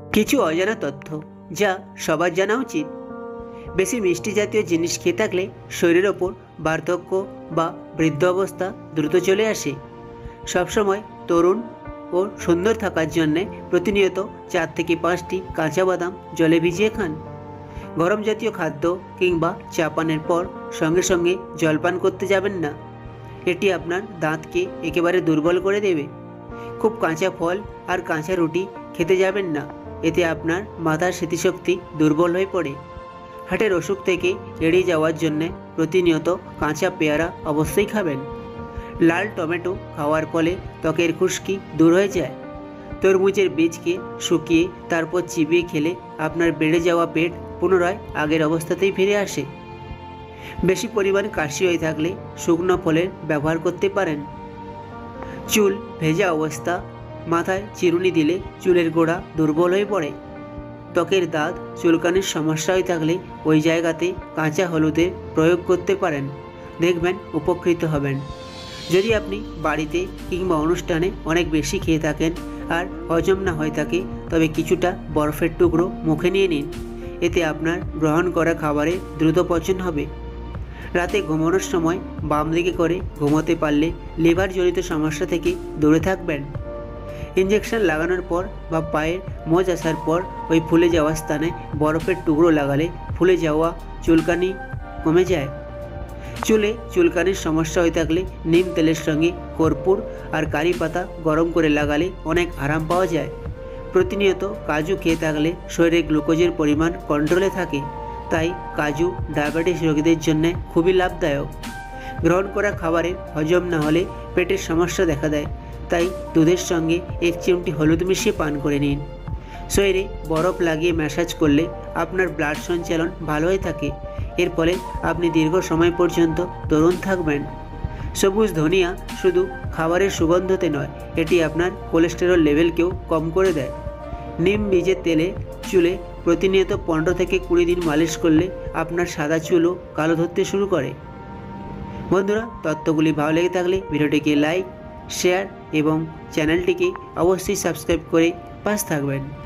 কিছু অজানা তথ্য যা সবার জানা উচিত। বেশি মিষ্টি জাতীয় জিনিস খেয়ে থাকলে শরীরের ওপর বার্ধক্য বা বৃদ্ধ অবস্থা দ্রুত চলে আসে। সবসময় তরুণ ও সুন্দর থাকার জন্যে প্রতিনিয়ত 4 থেকে 5টি কাঁচা বাদাম জলে ভিজিয়ে খান। গরম জাতীয় খাদ্য কিংবা চা পানের পর সঙ্গে সঙ্গে জলপান করতে যাবেন না, এটি আপনার দাঁতকে একেবারে দুর্বল করে দেবে। খুব কাঁচা ফল আর কাঁচা রুটি খেতে যাবেন না, এতে আপনার মাথার স্মৃতিশক্তি দুর্বল হয়ে পড়ে। হার্টের অসুখ থেকে এড়িয়ে যাওয়ার জন্যে প্রতিনিয়ত কাঁচা পেয়ারা অবশ্যই খাবেন। লাল টমেটো খাওয়ার ফলে ত্বকের খুশকি দূর হয়ে যায়। তরমুজের বীজকে শুকিয়ে তারপর চিবিয়ে খেলে আপনার বেড়ে যাওয়া পেট পুনরায় আগের অবস্থাতেই ফিরে আসে। বেশি পরিমাণ কাশি হয়ে থাকলে শুকনো ফলের ব্যবহার করতে পারেন। চুল ভেজা অবস্থা মাথায় চিরুনি দিলে চুলের গোড়া দুর্বল হয়ে পড়ে। ত্বকের দাঁত চুলকানির সমস্যা হয়ে থাকলে ওই জায়গাতে কাঁচা হলুদের প্রয়োগ করতে পারেন, দেখবেন উপকৃত হবেন। যদি আপনি বাড়িতে কিংবা অনুষ্ঠানে অনেক বেশি খেয়ে থাকেন আর হজম না হয়ে থাকে, তবে কিছুটা বরফের টুকরো মুখে নিয়ে নিন, এতে আপনার গ্রহণ করা খাবারে দ্রুত পচন হবে। রাতে ঘুমানোর সময় বাম দিকে করে ঘুমোতে পারলে লিভারজনিত সমস্যা থেকে দূরে থাকবেন। ইঞ্জেকশন লাগানোর পর বা পায়ের মোজ আসার পর ওই ফুলে যাওয়া স্থানে বরফের টুকরো লাগালে ফুলে যাওয়া চুলকানি কমে যায়। চুলে চুলকানির সমস্যা হয়ে থাকলে নিম তেলের সঙ্গে কর্পূর আর কারি পাতা গরম করে লাগালে অনেক আরাম পাওয়া যায়। প্রতিনিয়ত কাজু খেয়ে থাকলে শরীরে গ্লুকোজের পরিমাণ কন্ট্রোলে থাকে, তাই কাজু ডায়াবেটিস রোগীদের জন্য খুবই লাভদায়ক। গ্রহণ করা খাবারে হজম না হলে পেটের সমস্যা দেখা দেয়, তাই দুধের সঙ্গে 1 চিমটি হলুদ মিশিয়ে পান করে নিন। শরীরে বরফ লাগিয়ে ম্যাসাজ করলে আপনার ব্লাড সঞ্চালন ভালো হয়ে থাকে, এর ফলে আপনি দীর্ঘ সময় পর্যন্ত তরুণ থাকবেন। সবুজ ধনিয়া শুধু খাবারের সুগন্ধতে নয়, এটি আপনার কোলেস্টেরল লেভেলকেও কম করে দেয়। নিম বীজের তেলে চুলে প্রতিনিয়ত 15 থেকে 20 দিন মালিশ করলে আপনার সাদা চুলও কালো ধরতে শুরু করে। বন্ধুরা, তথ্যগুলি ভালো লেগে থাকলে ভিডিওটিকে লাইক, শেয়ার এবং চ্যানেলটিকে অবশ্যই সাবস্ক্রাইব করে পাশে থাকবেন।